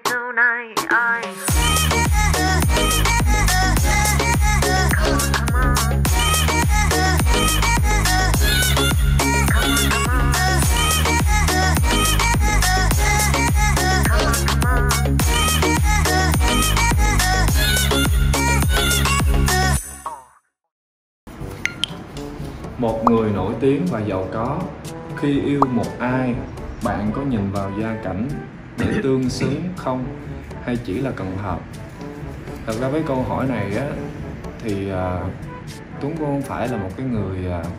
tonight. Come on, come on. Come on, come on. Come on, come on. Một người nổi tiếng và giàu có, khi yêu một ai, bạn có nhìn vào gia cảnh để tương xứng không, hay chỉ là cần hợp? Thật ra với câu hỏi này á, thì Tuấn cũng không phải là một cái người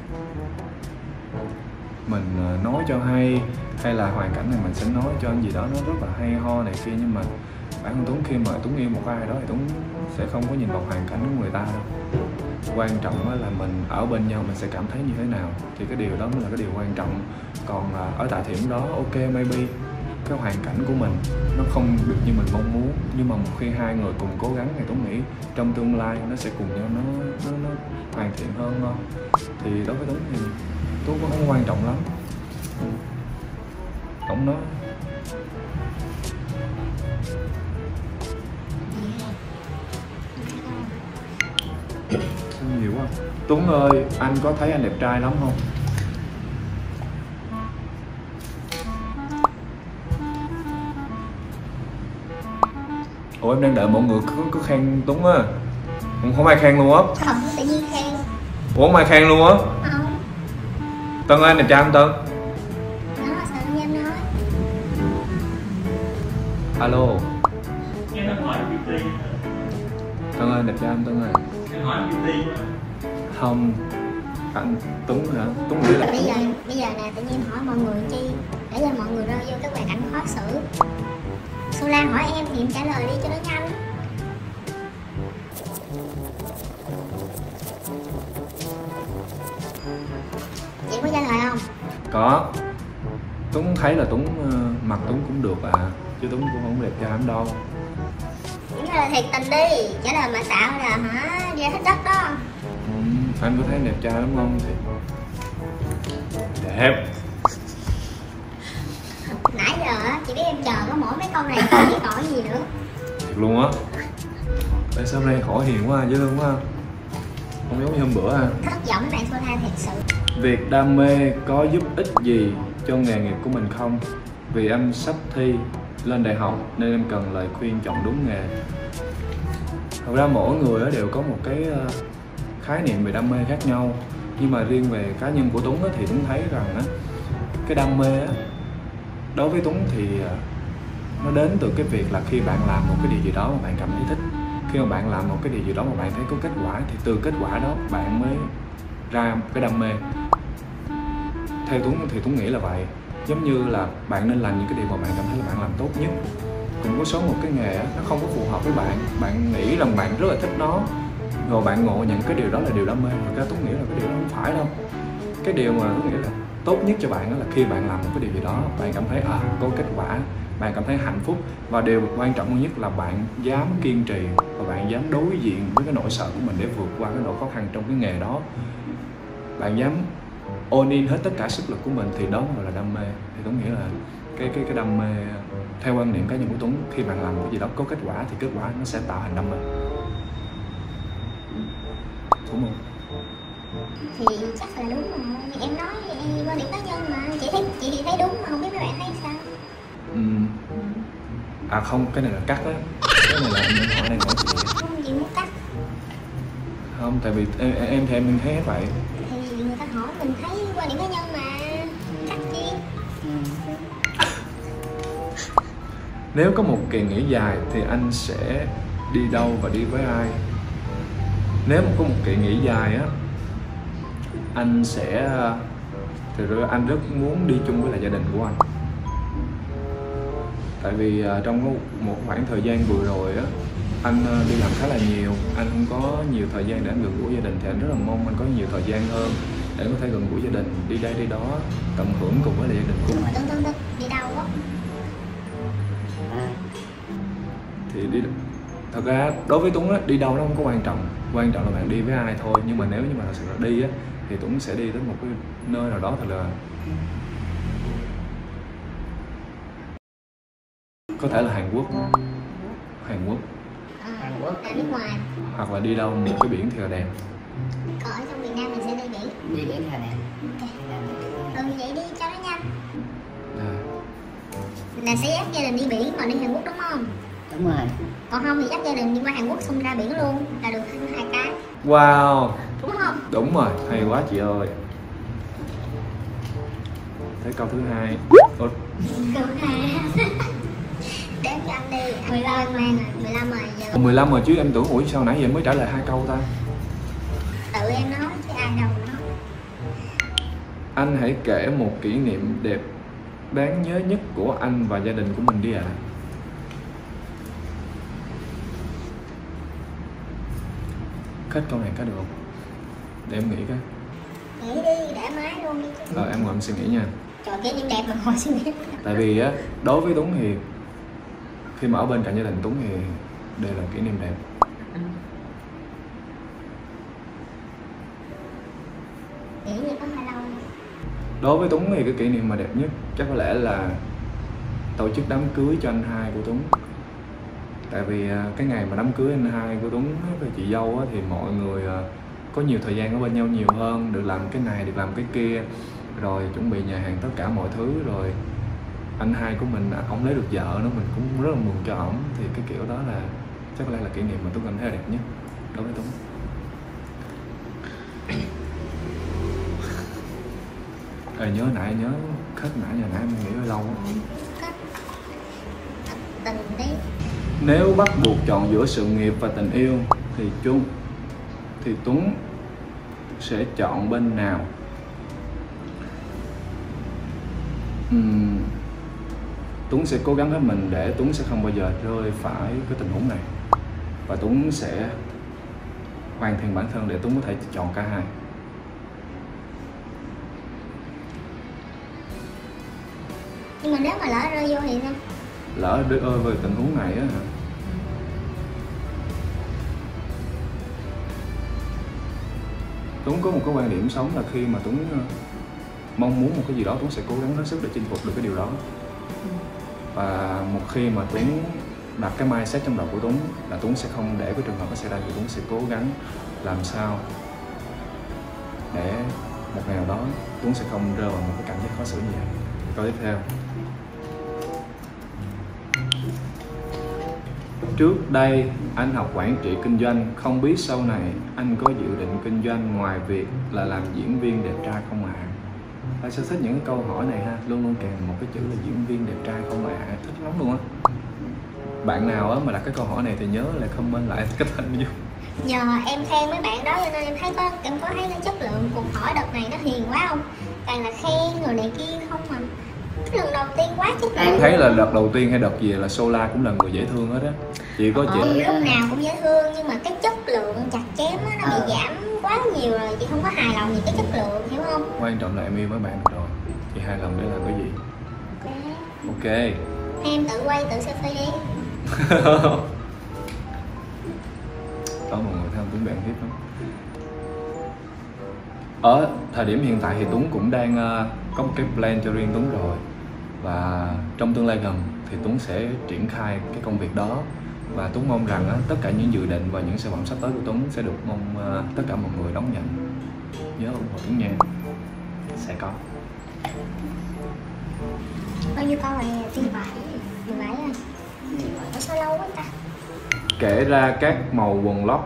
mình nói cho hay là hoàn cảnh này mình sẽ nói cho anh gì đó nó rất là hay ho này kia, nhưng mà bản thân Tuấn khi mà Tuấn yêu một ai đó thì Tuấn sẽ không có nhìn vào hoàn cảnh của người ta đâu. Quan trọng là mình ở bên nhau mình sẽ cảm thấy như thế nào, thì cái điều đó mới là cái điều quan trọng. Còn ở tại thời điểm đó, ok, maybe cái hoàn cảnh của mình nó không được như mình mong muốn, nhưng mà một khi hai người cùng cố gắng thì Tuấn nghĩ trong tương lai nó sẽ cùng nhau nó hoàn thiện hơn thôi. Thì đối với Tuấn thì Tuấn cũng không quan trọng lắm. Không nói nhiều quá. Tuấn ơi, anh có thấy anh đẹp trai lắm không? Ủa, em đang đợi mọi người cứ khen Tuấn á. Không ai khen luôn á. Không, tự nhiên khen. Ủa, không ai khen luôn á? Không. Tân ơi, anh đẹp trai không Tân? Đó, sao không dám nói. Alo. Nghe nó hỏi beauty. Tân ơi, đẹp trai không Tân ơi? Nghe hỏi beauty. Không. Anh Tuấn hả? Tuấn nghĩ là Bây giờ nè, tự nhiên hỏi mọi người chi để cho mọi người rơi vô cái hoàn cảnh khó xử. Sola hỏi em thì em trả lời đi cho nó nhanh. Chị có trả lời không? có. Tuấn thấy là Tuấn mặt Tuấn cũng được chứ Tuấn cũng không đẹp trai lắm đâu. Trả lời thiệt tình đi, trả lời mà xạo là hả ra hết đất đó. Anh có thấy đẹp trai lắm không? Thì đẹp. Nãy giờ á, chị biết em chờ có mỗi mấy câu này không biết hỏi gì nữa. Thiệt luôn á. Tại sao hôm nay hỏi hiền quá, dễ thương quá. Không giống như hôm bữa ha. Thất vọng với bạn Sola thiệt sự. Việc đam mê có giúp ích gì cho nghề nghiệp của mình không? Vì em sắp thi lên đại học nên em cần lời khuyên chọn đúng nghề. Thật ra mỗi người đều có một cái khái niệm về đam mê khác nhau. Nhưng mà riêng về cá nhân của Tuấn thì Tuấn thấy rằng cái đam mê đối với Tuấn thì nó đến từ cái việc là khi bạn làm một cái điều gì đó mà bạn cảm thấy thích. Khi mà bạn làm một cái điều gì đó mà bạn thấy có kết quả thì từ kết quả đó bạn mới ra cái đam mê. Theo Tuấn thì Tuấn nghĩ là vậy. Giống như là bạn nên làm những cái điều mà bạn cảm thấy là bạn làm tốt nhất. Cũng có số một cái nghề nó không có phù hợp với bạn, bạn nghĩ rằng bạn rất là thích nó, rồi bạn ngộ nhận cái điều đó là điều đam mê. Thật ra Tuấn nghĩ là cái điều đó không phải đâu. Cái điều mà Tuấn nghĩ là tốt nhất cho bạn đó là khi bạn làm một cái điều gì đó bạn cảm thấy có kết quả, bạn cảm thấy hạnh phúc, và điều quan trọng nhất là bạn dám kiên trì và bạn dám đối diện với cái nỗi sợ của mình để vượt qua cái nỗi khó khăn trong cái nghề đó. Bạn dám all in hết tất cả sức lực của mình thì đó mới là đam mê. Thì Tuấn nghĩ là cái đam mê theo quan niệm cá nhân của Tuấn, khi bạn làm một cái gì đó có kết quả thì kết quả nó sẽ tạo thành đam mê. Đúng không? Thì chắc là đúng rồi. Em nói em quan điểm cá nhân mà chị thì thấy đúng mà không biết mấy bạn thấy sao. Không, cái này là cắt á. Cái này là em hỏi này hỏi chị. Không, chị muốn cắt. Không, tại vì em thì em thấy vậy. Thì người ta hỏi mình thấy quan điểm cá nhân mà cắt chi. Nếu có một kỳ nghỉ dài thì anh sẽ đi đâu và đi với ai? Nếu có một kỳ nghỉ dài á, anh sẽ anh rất muốn đi chung với lại gia đình của anh. Tại vì trong một khoảng thời gian vừa rồi á, anh đi làm khá là nhiều, anh không có nhiều thời gian để anh gần gũi gia đình, thì anh rất là mong anh có nhiều thời gian hơn để có thể gần gũi gia đình, đi đây đi đó, tận hưởng cùng với lại gia đình của mình. Tương đi đâu á? Thì đi, thật ra đối với Tuấn á, đi đâu nó không có quan trọng là bạn đi với ai thôi. Nhưng mà nếu như mà thật sự là đi á, thì Tuấn sẽ đi tới một cái nơi nào đó thật là Có thể là Hàn Quốc. Hàn Quốc. Hàn Quốc là nước ngoài. Hoặc là đi đâu một cái biển thiệt là đẹp. Còn ở trong Việt Nam mình sẽ đi biển. Đi biển là đẹp. Ừ vậy đi cho nó nhanh. À, Là sẽ dắt gia đình đi biển còn đi Hàn Quốc đúng không? Đúng rồi. Còn không thì dắt gia đình đi qua Hàn Quốc xong ra biển luôn là được 2 cái. wow, Đúng không? đúng rồi, hay quá chị ơi. Thế câu thứ hai. Ủa, Câu 2. Đếm cho anh đi. 15 rồi, 15 rồi giờ. 15 rồi chứ em tưởng ủa sao nãy giờ mới trả lời 2 câu ta. Tự em nói chứ ai đâu nói. Anh hãy kể một kỷ niệm đẹp đáng nhớ nhất của anh và gia đình của mình đi ạ. Kết câu này có được không? Để em nghĩ cái. Nghĩ đi, để máy luôn đi. Em ngồi em suy nghĩ nha. Trời kỷ niệm đẹp mà ngồi suy nghĩ. Tại vì á, đối với Tuấn thì khi mà ở bên cạnh gia đình Tuấn thì đều là kỷ niệm đẹp. Nghĩ như có hơi lâu. Đối với Tuấn thì cái kỷ niệm mà đẹp nhất chắc có lẽ là tổ chức đám cưới cho anh hai của Tuấn. Tại vì cái ngày mà đám cưới anh hai của Tuấn với chị dâu á, thì mọi người có nhiều thời gian ở bên nhau nhiều hơn, được làm cái này, được làm cái kia, rồi chuẩn bị nhà hàng tất cả mọi thứ. Rồi anh hai của mình ổng lấy được vợ nữa, mình cũng rất là mừng cho ổng. Thì cái kiểu đó là chắc có lẽ là kỷ niệm mà Tuấn cảm thấy là đẹp nhất đối với Tuấn. Nhớ khách nãy giờ nãy em nghĩ hơi lâu á. Từng tí. Nếu bắt buộc chọn giữa sự nghiệp và tình yêu thì Tuấn sẽ chọn bên nào? Tuấn sẽ cố gắng hết mình để Tuấn sẽ không bao giờ rơi phải cái tình huống này, và Tuấn sẽ hoàn thiện bản thân để Tuấn có thể chọn cả hai. Nhưng mà nếu mà lỡ rơi vô thì sao? Lỡ rơi về tình huống này á hả? Tuấn có một cái quan điểm sống là khi mà Tuấn mong muốn một cái gì đó, Tuấn sẽ cố gắng hết sức để chinh phục được cái điều đó. Và một khi mà Tuấn đặt cái mindset trong đầu của Tuấn là Tuấn sẽ không để cái trường hợp nó xảy ra, thì Tuấn sẽ cố gắng làm sao để một ngày nào đó Tuấn sẽ không rơi vào một cái cảm giác khó xử như vậy. Câu tiếp theo. Trước đây anh học quản trị kinh doanh, không biết sau này anh có dự định kinh doanh ngoài việc là làm diễn viên đẹp trai không ạ? Anh sẽ thích những cái câu hỏi này ha, luôn luôn kèm một cái chữ là diễn viên đẹp trai không ạ, thích lắm luôn á. Bạn nào á mà đặt cái câu hỏi này thì nhớ là comment lại cái tên vô. Nhờ em khen mấy bạn đó cho nên em thấy em có thấy cái chất lượng cuộc hỏi đợt này nó hiền quá không? Toàn là khen người này kia không mà. Cái lần đầu tiên quá chất lượng. Thấy là đợt đầu tiên hay đợt gì là Sola cũng là người dễ thương hết á. Chỉ có chị Lúc nào cũng dễ thương nhưng mà cái chất lượng chặt chém á, nó bị giảm quá nhiều rồi. Chị không có hài lòng về cái chất lượng, hiểu không? quan trọng là em yêu với bạn được rồi. Chị hài lòng để làm cái gì? Ok. Em tự quay tự selfie đi. Có mọi người thấy không, Tuấn bạn hiếp lắm. Ở thời điểm hiện tại thì Tuấn cũng đang có một cái plan cho riêng Tuấn rồi. Và trong tương lai gần thì Tuấn sẽ triển khai cái công việc đó. Và Tuấn mong rằng tất cả những dự định và những sản phẩm sắp tới của Tuấn sẽ được tất cả mọi người đón nhận. Nhớ ủng hộ Tuấn nha. Sẽ có. Bao nhiêu câu này tin vải? 17 rồi. Ủa sao lâu quá ta? Kể ra các màu quần lót.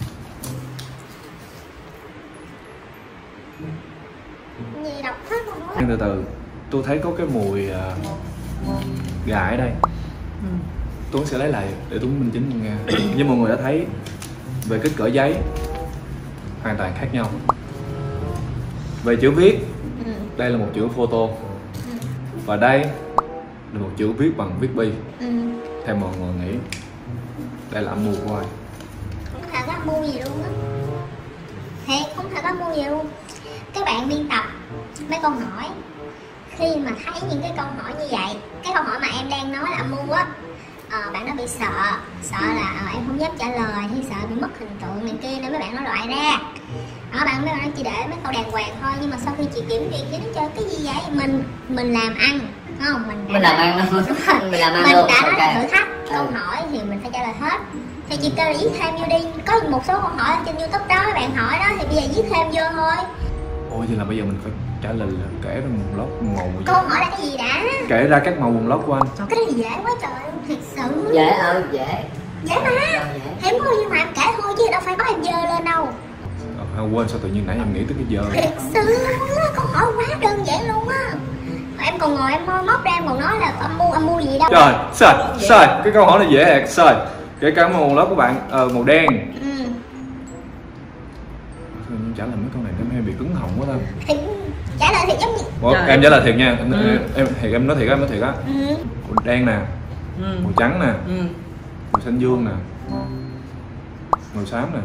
Gì đọc hết luôn á. Từ từ, tôi thấy có cái mùi gà ở đây. Tuấn sẽ lấy lại để Tuấn minh chứng nghe. Như mọi người đã thấy, về kích cỡ giấy hoàn toàn khác nhau. Về chữ viết, đây là một chữ photo, và đây là một chữ viết bằng viết bi. Theo mọi người nghĩ, đây là âm mưu của ai? Không thể có âm mưu gì luôn á. Thiệt, không thể có âm mưu gì luôn. Các bạn biên tập mấy câu hỏi, khi mà thấy những cái câu hỏi như vậy, cái câu hỏi mà em đang nói là âm mưu á, bạn đó bị sợ là em không dám trả lời hay sợ bị mất hình tượng này kia nên mấy bạn nó loại ra. Mấy bạn chỉ để mấy câu đàng hoàng thôi, nhưng mà sau khi chị kiểm duyệt thì nó chơi cái gì vậy? Mình làm ăn Không, Mình làm ăn luôn. Mình làm ăn mình luôn. đã nói là Ok. thử thách câu hỏi thì mình phải trả lời hết. Thì chị kêu là viết thêm vô đi. Có một số câu hỏi ở trên YouTube đó các bạn hỏi đó thì bây giờ viết thêm vô thôi. Ôi vậy là bây giờ mình phải trả lời là kể ra quần lót màu gì? Câu hỏi là cái gì đã? Kể ra các màu quần lót của anh. Cái này dễ quá trời luôn, thiệt sự. Dễ dễ. Dễ mà. Dễ. Em có gì mà em kể thôi chứ đâu phải bắt em dơ lên đâu. Quên sao tự nhiên nãy em nghĩ tới cái giờ. Thiệt sự luôn á, câu hỏi quá đơn giản luôn á. Em còn ngồi em moi móc ra em còn nói là âm mưu gì đâu. Trời, sai, cái câu hỏi này dễ ẹt, sai. Kể cả màu quần lót của bạn màu đen. Ừ. Trả lời mấy câu này em hay bị cứng họng quá ta. Thì trả lời thì giống như Ủa, em trả lời thiệt nha. Em nói thiệt á, em nói thiệt á. ừ. Màu đen nè, màu trắng nè, màu xanh dương nè, màu xám nè.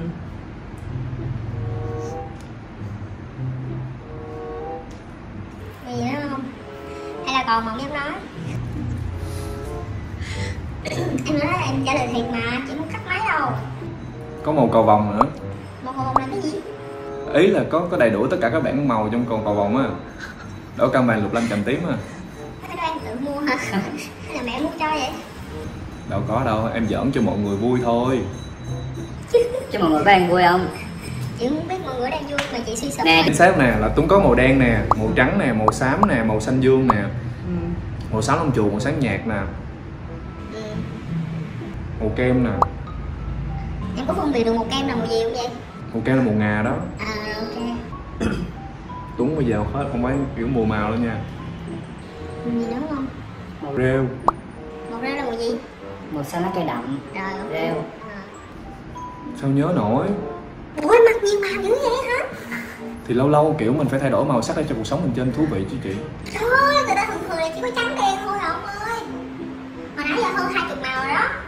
Gì nữa không? Hay là còn một dám nói? Em nói là em trả lời thiệt mà, chị không cắt máy đâu. Có màu cầu vồng nữa. Một hồn là cái gì? Ý là có đầy đủ tất cả các bảng màu trong cầu vồng á. Đỏ cam vàng lục lam chàm tím á. Cái đó em tự mua hả? Hay là mẹ mua cho vậy? Đâu có đâu, em giỡn cho mọi người vui thôi. Chứ mọi người có ăn vui không? Chị không biết mọi người đang vui mà chị suy sụp. Nè. Chính xác nè, là Tuấn có màu đen nè, màu trắng nè, màu xám nè, màu xanh dương nè, màu xám lông chuột, màu sáng nhạt nè, Ừ. màu kem nè. Em có phân biệt được một kem là màu gì không vậy? Màu kem là màu ngà đó. À ok. Tuấn bây giờ hết không phải kiểu mùa màu đâu nha. Gì nữa không? Màu rêu. Màu ra là màu gì? Màu xanh lá cây đậm. Rồi ok. Rêu. À. Sao nhớ nổi. Ủa mặt nhiều màu dữ vậy hả? Thì lâu lâu kiểu mình phải thay đổi màu sắc để cho cuộc sống mình trên thú vị chứ chị. Thôi, người ta thường thường là chỉ có trắng đen thôi hả ông ơi? Hồi nãy giờ hơn 20 màu rồi đó.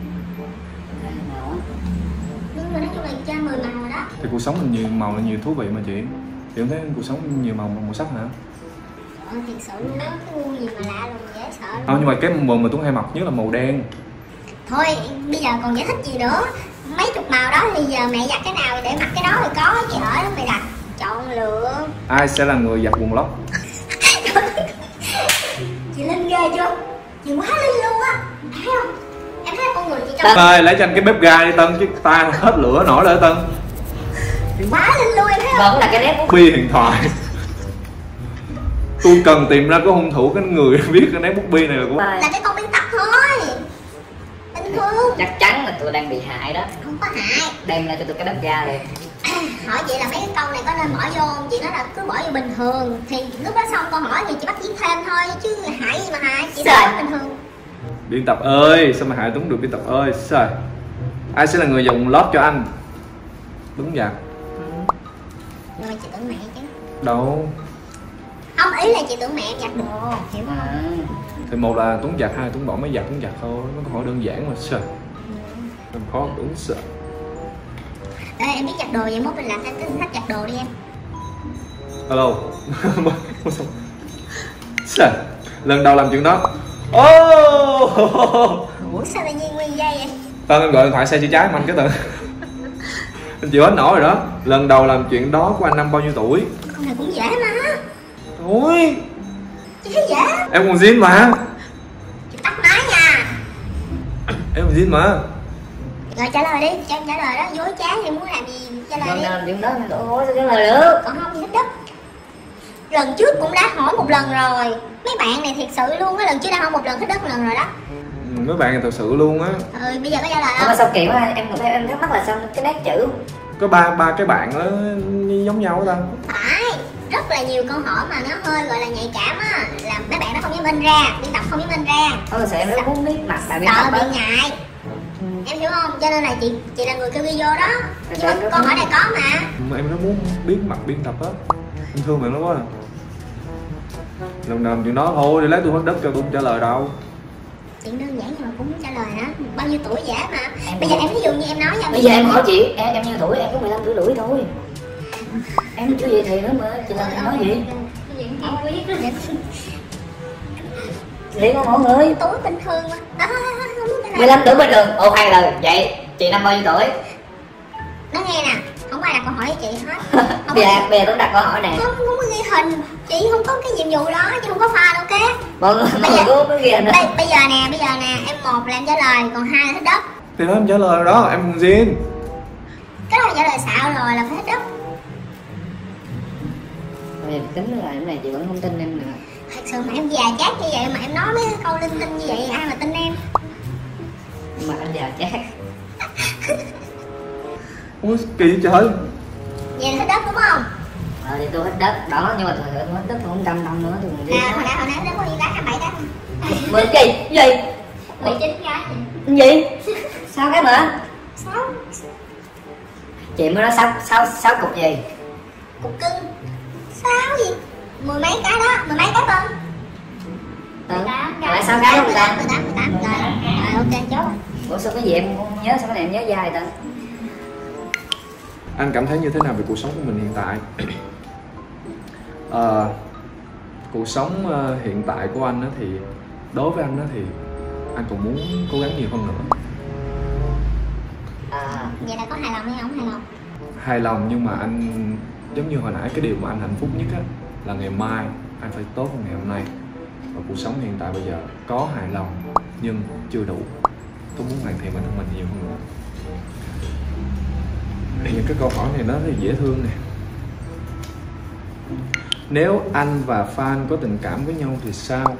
Nhưng mà nói chung là trên 10 màu rồi đó. Thì cuộc sống mình nhiều màu là nhiều thú vị mà chị. Chị không thấy cuộc sống nhiều màu sắc hả? Thiệt sự luôn đó, cái ngu gì mà lạ lùng dễ sợ luôn. Không, nhưng mà cái màu mà Tuấn hay mặc nhất là màu đen. Thôi, bây giờ còn giải thích gì nữa. Mấy chục màu đó thì giờ mẹ giặt cái nào để mặc cái đó thì có chị ở đó mày đặt. Chọn lựa. Ai sẽ là người giặt quần lót? Chị Linh ghê chưa? Chị quá Linh luôn á. Thấy không? Em thấy con người chị trong Ơi, lấy cho anh cái bếp ga đi Tân, chứ ta hết lửa nổi rồi Tân. quá Linh luôn em thấy không? Vẫn là cái nét bút. Bi điện thoại. Tôi cần tìm ra cái hung thủ, cái người viết cái nét bút bi này là của. Là cái con biên tập thôi. Bình thường. Chắc chắn là tôi đang bị hại đó. Không có hại. Đem ra cho tôi cái bếp ga đi. Hỏi chị là mấy cái câu này có nên bỏ vô không? Chị nói là cứ bỏ vô bình thường. Thì lúc đó xong câu hỏi thì chị bắt viết thêm thôi. Chứ hại gì mà hại. Chị nói bình thường. Biên tập ơi, sao mà hại Tuấn được biên tập ơi? Sao? Ai sẽ là người dùng lót cho anh? Tuấn giặt. Nhưng mà chị tưởng mẹ chứ. Đâu. Không, ý là chị tưởng mẹ em giặt đồ. Hiểu không? Thì một là Tuấn giặt, hai Tuấn bỏ máy giặt Tuấn giặt thôi. Nó có hỏi đơn giản mà sao? Làm khó Tuấn sợ. Ê, em biết giặt đồ vậy mốt mình làm theo cái sách giặt đồ đi em. Hello. Sao? Lần đầu làm chuyện đó. Ủa sao tự nhiên nguyên dây vậy? Tân em gọi điện thoại xe chữa cháy mạnh cái Tân. Anh chịu hết nổi rồi đó. Lần đầu làm chuyện đó của anh năm bao nhiêu tuổi? Con này cũng dễ mà. Ôi, Chị thấy dễ. em còn zin mà. Chị tắt máy nha. Em còn zin mà. Rồi trả lời đi, cho em trả lời đó. Dối trá thì muốn làm gì trả lời đi. Chuyện đó ôi sao cái lời được. Còn không thì thích đất. Lần trước cũng đã hỏi một lần rồi. Mấy bạn này thiệt sự luôn á, lần trước đã hỏi một lần thích đất một lần rồi đó. Mấy bạn này thật sự luôn á. Ừ, bây giờ có trả lời Mà không? sao kiểu em thắc mắc là sao cái nét chữ. Có ba cái bạn đó giống nhau đó ta. Phải, rất là nhiều câu hỏi mà nó hơi gọi là nhạy cảm á. Là mấy bạn nó không dám in ra, biên tập không dám in ra. Thôi sợ em rất muốn biết mặt bà biên Sợ tập bị á. ngại. Em hiểu không? Cho nên là chị là người kêu ghi vô đó. Nhưng Trời mà ơi, câu hỏi này có mà. Mà em nó muốn biết mặt biên tập á. Em thương bạn nó quá. Lần nào làm chuyện đó thôi, để lấy tôi hết đất cho tôi không trả lời đâu. Chuyện đơn giản nhưng mà cũng muốn trả lời hả? Bao nhiêu tuổi dễ mà. Bây giờ em ví dụ như em nói nha. Bây giờ em hỏi chị, em nhiêu tuổi? Em có 15 tuổi rưỡi thôi. Em chưa vậy thì nữa mà, chị làm em nói gì? Lý của mọi người. Tuổi bình thường mà. Đó, không biết cái nào. 15 tuổi bình thường, ồ hay là vậy, chị năm bao nhiêu tuổi? Nó nghe nè, Không ai đặt câu hỏi với chị hết. Không Bây giờ Tuấn đặt câu hỏi nè. không có ghi hình. Chị không có cái nhiệm vụ đó, chị không có pha đâu kế. Mọi người có ghi hình đó. Bây giờ nè, em một là em trả lời, còn hai là thích đất. Thì đó em trả lời đó, em còn riêng. Cái đó là trả lời xạo rồi, là phải thích đất. Bây giờ tính là cái này chị vẫn không tin em nữa. Thật sự mà em già chát như vậy mà em nói mấy cái câu linh tinh như vậy, ai mà tin em? Mà anh già chát. Ủa kỳ trời. Vậy là thích đất đúng không? Thì tôi thích đất đó, nhưng mà thật sự tôi thích đất tôi không 100 năm nữa tôi còn đi. Hồi nãy đất có nhiêu cái? 27 cái. 10 kỳ gì? 19 cái. Gì? Sao cái nữa? 6 Chị mới nói sáu cục gì? cục cưng. 6 gì? Mười mấy cái đó, mười mấy cái không? Lại 6 cái không ta? 18 rồi, ok chốt. Ủa sao cái gì em không nhớ, sao cái này em nhớ dài ta? Anh cảm thấy như thế nào về cuộc sống của mình hiện tại? Cuộc sống hiện tại của anh á thì đối với anh á thì anh còn muốn cố gắng nhiều hơn nữa. Vậy là có hài lòng hay không hài lòng? Hài lòng, nhưng mà anh giống như hồi nãy, cái điều mà anh hạnh phúc nhất á là ngày mai anh phải tốt hơn ngày hôm nay. Và cuộc sống hiện tại bây giờ có hài lòng nhưng chưa đủ. Tôi muốn hoàn thiện bản thân mình nhiều hơn nữa. Những cái câu hỏi này nó rất dễ thương nè. Nếu anh và fan có tình cảm với nhau thì sao?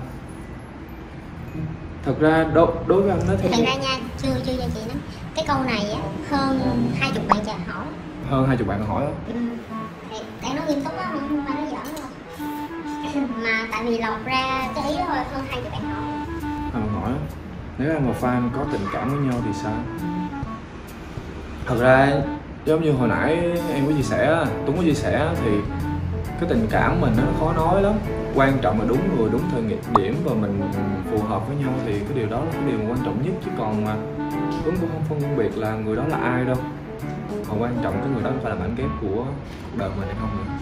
Thật ra đối với anh nó thì Thật ra nha, chưa cho chị nói. Cái câu này á, hơn 20 bạn chờ hỏi. hơn 20 bạn hỏi đó. Đang nói nghiêm túc á, không phải nói giỡn đâu. Mà tại vì lọc ra cái ý đó thôi, hơn 20 bạn hỏi. Anh hỏi đó, nếu anh và fan có tình cảm với nhau thì sao? Thật ra giống như hồi nãy em có chia sẻ, Tuấn có chia sẻ thì cái tình cảm mình nó khó nói lắm. Quan trọng là đúng người, đúng thời điểm và mình phù hợp với nhau thì cái điều đó là cái điều quan trọng nhất. Chứ còn mà Tuấn cũng không phân biệt là người đó là ai đâu. Còn quan trọng cái người đó phải là bản ghép của cuộc đời mình hay không nữa.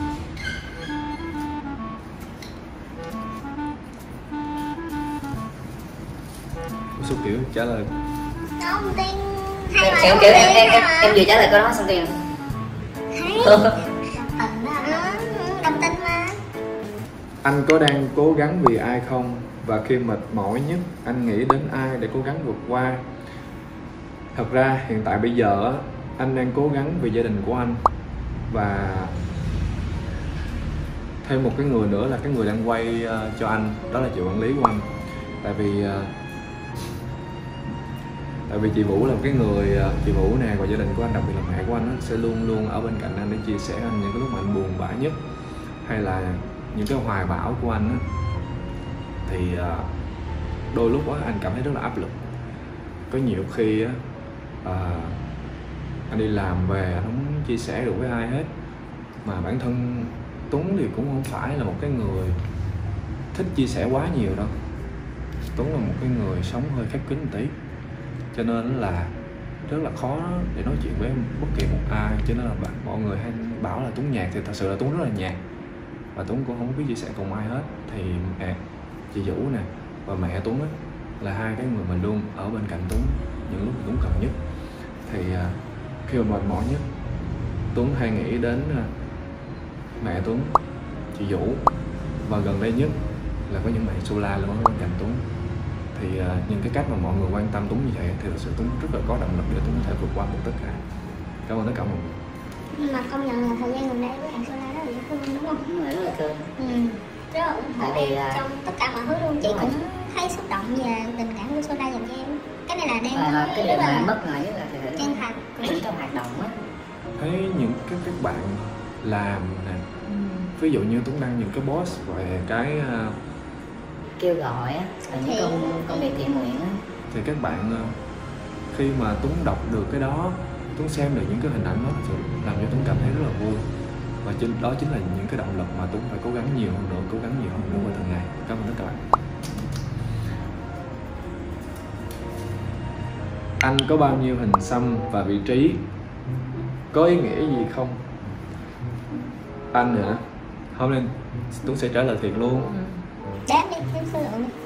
Số kiểu trả lời Không tin hay mà Kiểu không kiểu tin em vừa trả lời câu đó xong tiền. Hay. Đồng tin mà. anh có đang cố gắng vì ai không? Và khi mệt mỏi nhất anh nghĩ đến ai để cố gắng vượt qua? Thật ra hiện tại bây giờ anh đang cố gắng vì gia đình của anh. Và thêm một cái người nữa là cái người đang quay cho anh, đó là chị quản lý của anh. Tại vì chị Vũ là một cái người, chị Vũ nè và gia đình của anh, đặc biệt là mẹ của anh sẽ luôn luôn ở bên cạnh anh để chia sẻ anh những cái lúc mà anh buồn bã nhất, hay là những cái hoài bão của anh á. Thì đôi lúc á anh cảm thấy rất là áp lực. Có nhiều khi á anh đi làm về anh không chia sẻ được với ai hết. Mà bản thân Tuấn thì cũng không phải là một cái người thích chia sẻ quá nhiều đâu. Tuấn là một cái người sống hơi khép kín một tí, cho nên là rất là khó để nói chuyện với bất kỳ một ai. Cho nên là mọi người hay bảo là Tuấn nhạt, thì thật sự là Tuấn rất là nhạt và Tuấn cũng không biết chia sẻ cùng ai hết. Thì chị Vũ nè và mẹ Tuấn á là hai cái người mình luôn ở bên cạnh Tuấn những lúc Tuấn cần nhất. Thì khi mà mệt mỏi nhất, Tuấn hay nghĩ đến mẹ Tuấn, chị Vũ, và gần đây nhất là có những bạn Sola luôn ở bên cạnh Tuấn. Thì những cái cách mà mọi người quan tâm Tuấn như vậy thì thật sự Tuấn rất là có động lực để Tuấn có thể vượt qua được tất cả. Cảm ơn tất cả mọi người. Nhưng mà công nhận là thời gian gần đây với bạn Sola rất là dễ thương đúng không? Đúng rồi, rất là thương. Rất là ủng hộ Tại vì em trong tất cả mọi thứ luôn. Chị cũng thấy xúc động về tình cảm của Sola dành cho em. Cái này là đang Cái điều mà mất ngại là chân thành. những cái hoạt động á. Thấy những các bạn làm nè, ví dụ như Tuấn đăng những cái post về cái Kêu gọi á, là những công việc thiện nguyện á. thì các bạn khi mà Tuấn đọc được cái đó, Tuấn xem được những cái hình ảnh đó thì làm cho Tuấn cảm thấy rất là vui. Và đó chính là những cái động lực mà Tuấn phải cố gắng nhiều hơn nữa, cố gắng nhiều hơn nữa vào từng ngày. Cảm ơn tất cả các bạn. Anh có bao nhiêu hình xăm và vị trí? Có ý nghĩa gì không? Anh hả? Hôm nay Tuấn sẽ trả lời thiệt luôn. Đếm đi, đếm số lượng đi.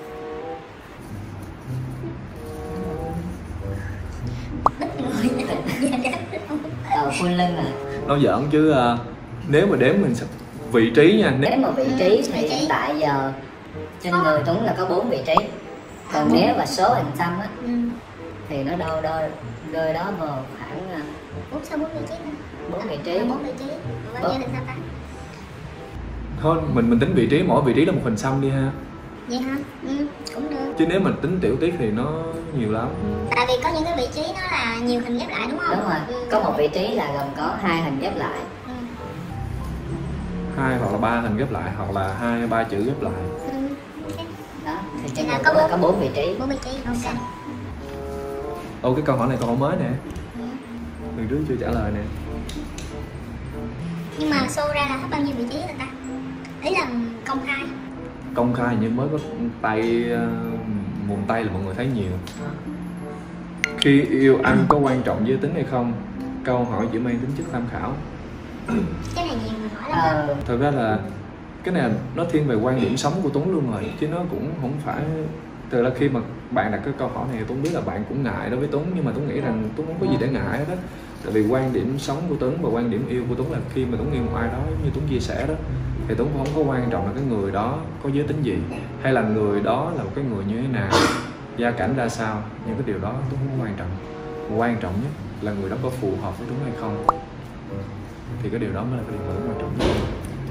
Ít người đếm. Phun lưng à. Nói giỡn chứ nếu mà đếm mình sẽ vị trí nha. Nếu mà vị trí thì vị trí. hiện tại giờ trên người Tuấn là có 4 vị trí. Còn nếu mà số hình xăm á thì nó rơi đó vào khoảng 4 vị trí nè. 4 vị trí. 4 vị trí. Bao nhiêu hình xăm ta? Thôi mình tính vị trí, mỗi vị trí là một hình xăm đi ha. Vậy hả? Cũng được. Chứ nếu mình tính tiểu tiết thì nó nhiều lắm. Tại vì có những cái vị trí nó là nhiều hình ghép lại đúng không? Đúng rồi, có một vị trí là gồm có 2 hình ghép lại. 2 hoặc là 3 hình ghép lại, hoặc là 2-3 chữ ghép lại. Ok. Đó, thì trên Là người có Tuấn là bốn- có 4 vị trí. 4 vị trí, ok. Ô, cái câu hỏi này câu hỏi mới nè, lần trước chưa trả lời nè. Nhưng mà show ra là hết bao nhiêu vị trí rồi ta? Ý là công khai. Công khai nhưng mới có tay, vùng tay là mọi người thấy nhiều. Khi yêu anh có quan trọng giới tính hay không? Câu hỏi chỉ mang tính chất tham khảo. Cái này nhiều người hỏi lắm. Thật ra là cái này nó thiên về quan điểm sống của Tuấn luôn rồi, chứ nó cũng không phải. Từ là khi mà bạn đặt cái câu hỏi này, Tuấn biết là bạn cũng ngại đối với Tuấn, nhưng mà Tuấn nghĩ rằng Tuấn không có gì để ngại hết á. Tại vì quan điểm sống của Tuấn và quan điểm yêu của Tuấn là khi mà Tuấn yêu một ai đó, như Tuấn chia sẻ đó, thì Tuấn không có quan trọng là cái người đó có giới tính gì, hay là người đó là một cái người như thế nào, gia cảnh ra sao. Nhưng cái điều đó Tuấn không có quan trọng. Quan trọng nhất là người đó có phù hợp với Tuấn hay không. Thì cái điều đó mới là cái điều mà Tuấn quan trọng nhất.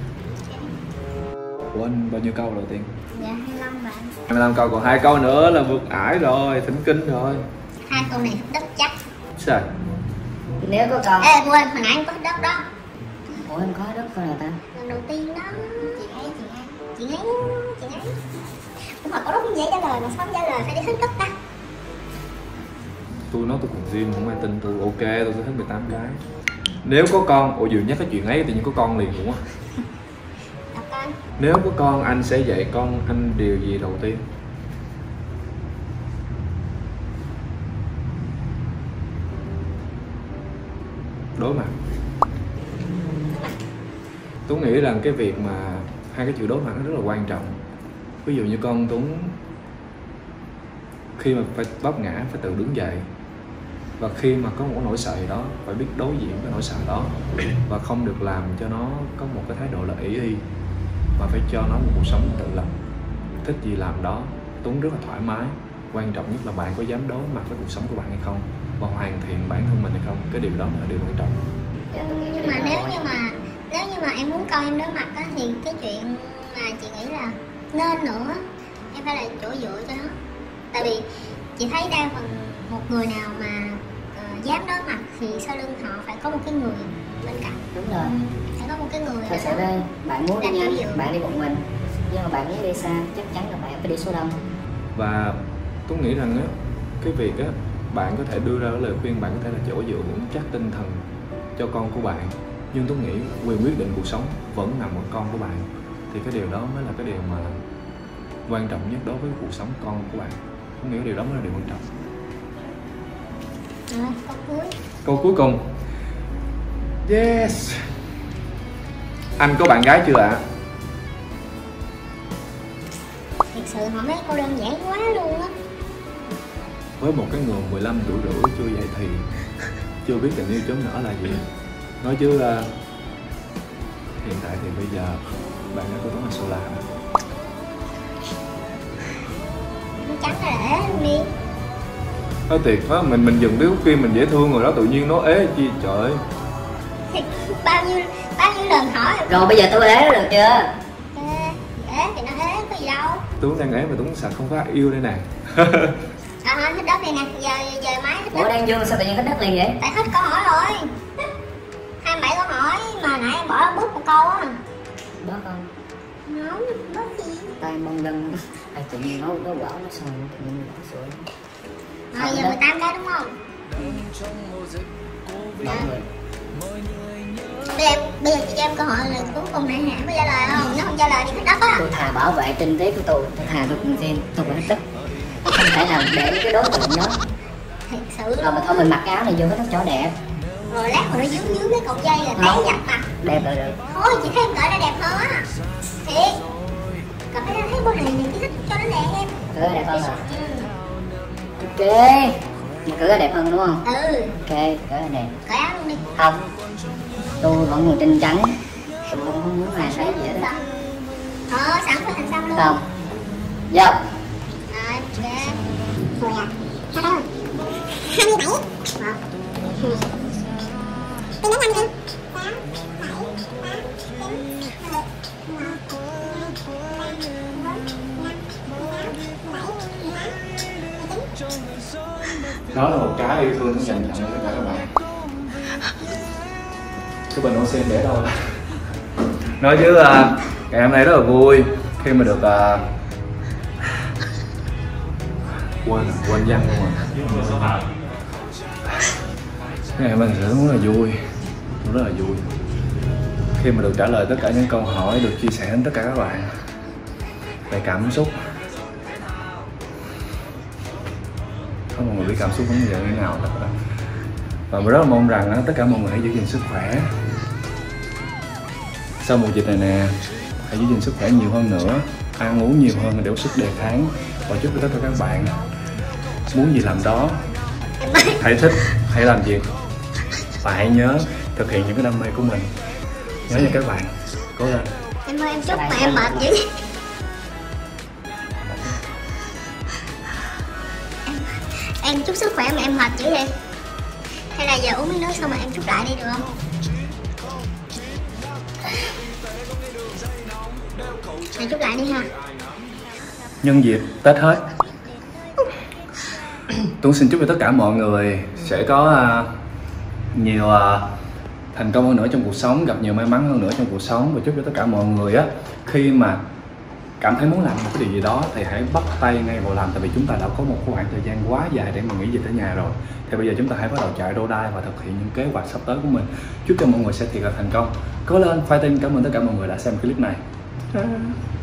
Của anh bao nhiêu câu đầu tiên? Dạ 25 bạn. 25 câu, còn 2 câu nữa là vượt ải rồi, thỉnh kinh rồi. 2 câu này hết đất chắc. Sao? Nếu có con. Ê quên, hồi nãy em có hết đất đó. Ủa em có đất coi nào ta? Lần đầu tiên đó. Chị ấy. Cũng mà có lúc dễ trả lời mà sao không trả lời phải đi hết đất ta. Tôi nói tôi còn riêng, không ai tin tôi. Ok, tôi sẽ thích 18 cái. Nếu có con, ủa vừa nhắc cái chuyện ấy tự nhiên có con liền cũng á. Đọc con. Nếu có con, anh sẽ dạy con anh điều gì đầu tiên? Đối mặt. Tôi nghĩ rằng cái việc mà hai cái chữ đối mặt nó rất là quan trọng. Ví dụ như con Tuấn khi mà phải vấp ngã phải tự đứng dậy, và khi mà có một nỗi sợ gì đó phải biết đối diện với nỗi sợ đó, và không được làm cho nó có một cái thái độ là ỷ y, mà phải cho nó một cuộc sống tự lập, thích gì làm đó. Tuấn rất là thoải mái. Quan trọng nhất là bạn có dám đối mặt với cuộc sống của bạn hay không, và hoàn thiện bản thân mình hay không. Cái điều đó là điều quan trọng. Nhưng mà nếu như mà em muốn con em đối mặt á, thì cái chuyện mà chị nghĩ là nên nữa em phải là chỗ dựa cho nó. Tại vì chị thấy đa phần một người nào mà dám đối mặt thì sau lưng họ phải có một cái người bên cạnh. Đúng rồi. Phải có một cái người Thật sự đó. đây, bạn muốn đi Làm cái gì? nhanh, bạn đi một mình. Nhưng mà bạn muốn đi xa, chắc chắn là bạn phải đi số đông. Và tôi nghĩ rằng á, cái việc á, bạn có thể đưa ra cái lời khuyên, bạn có thể là chỗ dựa vững chắc tinh thần cho con của bạn, nhưng tôi nghĩ quyền quyết định cuộc sống vẫn nằm ở con của bạn. Thì cái điều đó mới là cái điều mà quan trọng nhất đối với cuộc sống con của bạn. Tôi nghĩ điều đó mới là điều quan trọng. Rồi, câu cuối. Câu cuối cùng. Yes. Anh có bạn gái chưa ạ? Thật sự họ mấy câu đơn giản quá luôn á. Với một cái người 15 tuổi rưỡi chưa dậy thì chưa biết tình yêu chớm nở là gì. Nói chứ hiện tại thì bây giờ bạn đã có Tuấn là Sola. Nó trắng là ế luôn đi. Nói thiệt quá, mình dừng cái khi mình dễ thương rồi đó, tự nhiên nó ế chi trời ơi. Thì bao nhiêu lần hỏi Rồi bây giờ tôi ế được chưa? ế thì nó ế có gì đâu. Tuấn đang ế mà Tuấn sợ không có ai yêu đây nè. Hết đất đây nè, giờ máy hết Ủa đất. đang dương sao tự nhiên hết đất liền vậy? Tại hết câu hỏi rồi. 27 câu hỏi mà nãy em bỏ bớt một câu á. Bớt không? Không, bớt gì. Tay mong gân. Ai tự nhiên nó quảo nó sầu, tự nhiên nó sủi. Rồi giờ 18 cái đúng không? Mọi người. Bây giờ chị cho em câu hỏi là cuối cùng này hả? Có trả lời không? Nếu không trả lời thì hết đất á. Tôi thà bảo vệ trinh tiết của tôi thà tôi cũng xin, tôi phải hết đất. Tôi không thể nào để cái đối tượng đó. Thật sự Rồi luôn. mà thôi mình mặc áo này vô cái chỗ đẹp. Rồi lát mà nó dướng cái cọng dây là té Không. giặt mặt. Đẹp là được. Thôi chị thấy em cởi ra đẹp hơn á. Thiệt. Cởi ra thấy body này chị thích cho nó đẹp em. Cởi ra đẹp hơn à? Ừ. Ok. Mà cởi ra đẹp hơn đúng không? Ừ. Ok, cởi ra đẹp. Cởi áo luôn đi. Không. tôi vẫn còn tin trắng, tôi không muốn ai thấy gì hết á. Sẵn phải thành xăm luôn. Không vô Rồi, ok. Rồi à, sao đó? 27. Tính đến 5 đi. 6, 7, 8, 9, 10, 11, Đó là một cái yêu thương dành tặng cho tất cả các bạn. Cái bình oxy để đâu rồi? Nói chứ ngày hôm nay rất là vui khi mà được quên văn luôn rồi. Ngày hôm nay rất là vui, rất là vui khi mà được trả lời tất cả những câu hỏi, được chia sẻ với tất cả các bạn về cảm xúc. Không mọi người biết cảm xúc vấn đề như thế nào tất cả. Và mình rất là mong rằng tất cả mọi người hãy giữ gìn sức khỏe sau mùa dịch này nè, hãy giữ gìn sức khỏe nhiều hơn nữa, ăn uống nhiều hơn để có sức đề kháng. Và chúc cho tất cả các bạn muốn gì làm đó, hãy thích, hãy làm việc và hãy nhớ thực hiện những cái đam mê của mình. Nhớ nha các bạn, cố lên. Em ơi, em chúc mà em mệt dữ. Em chúc sức khỏe mà em mệt dữ vậy. Hay là giờ uống miếng nước xong mà em chúc lại đi được không? Em chúc lại đi ha. Nhân dịp Tết hết, Tuấn xin chúc cho tất cả mọi người sẽ có nhiều thành công hơn nữa trong cuộc sống, gặp nhiều may mắn hơn nữa trong cuộc sống. Và chúc cho tất cả mọi người á, khi mà cảm thấy muốn làm một cái điều gì đó thì hãy bắt tay ngay vào làm. Tại vì chúng ta đã có một khoảng thời gian quá dài để mà nghỉ dịch ở nhà rồi, thì bây giờ chúng ta hãy bắt đầu chạy đô đai và thực hiện những kế hoạch sắp tới của mình. Chúc cho mọi người sẽ thiệt là thành công. Cố lên, fighting. Cảm ơn tất cả mọi người đã xem clip này.